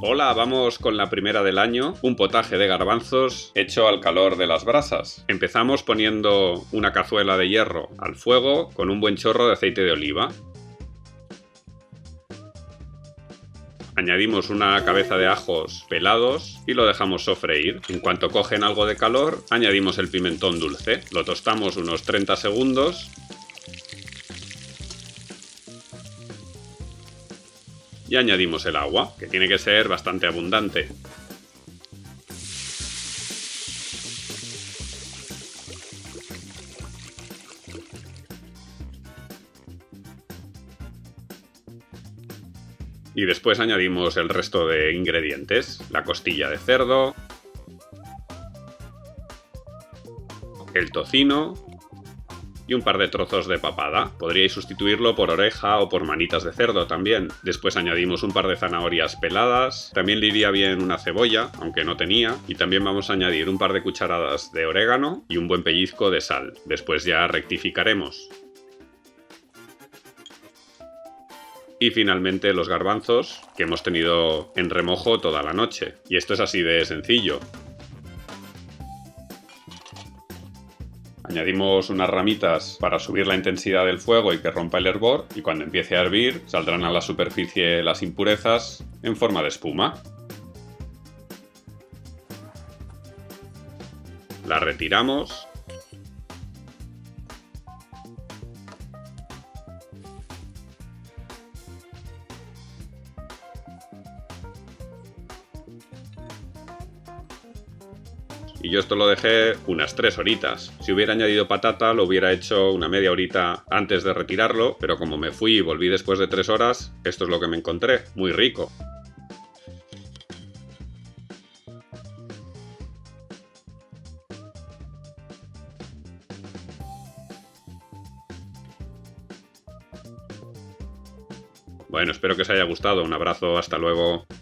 Hola, vamos con la primera del año, un potaje de garbanzos hecho al calor de las brasas. Empezamos poniendo una cazuela de hierro al fuego con un buen chorro de aceite de oliva. Añadimos una cabeza de ajos pelados y lo dejamos sofreír. En cuanto cogen algo de calor, añadimos el pimentón dulce. Lo tostamos unos 30 segundos. Y añadimos el agua, que tiene que ser bastante abundante. Y después añadimos el resto de ingredientes, la costilla de cerdo, el tocino y un par de trozos de papada. Podríais sustituirlo por oreja o por manitas de cerdo también. Después añadimos un par de zanahorias peladas, también le iría bien una cebolla, aunque no tenía, y también vamos a añadir un par de cucharadas de orégano y un buen pellizco de sal. Después ya rectificaremos. Y finalmente los garbanzos, que hemos tenido en remojo toda la noche. Y esto es así de sencillo. Añadimos unas ramitas para subir la intensidad del fuego y que rompa el hervor, y cuando empiece a hervir saldrán a la superficie las impurezas en forma de espuma. La retiramos. Y yo esto lo dejé unas 3 horitas. Si hubiera añadido patata lo hubiera hecho una media horita antes de retirarlo, pero como me fui y volví después de 3 horas, esto es lo que me encontré, muy rico. Bueno, espero que os haya gustado. Un abrazo, hasta luego.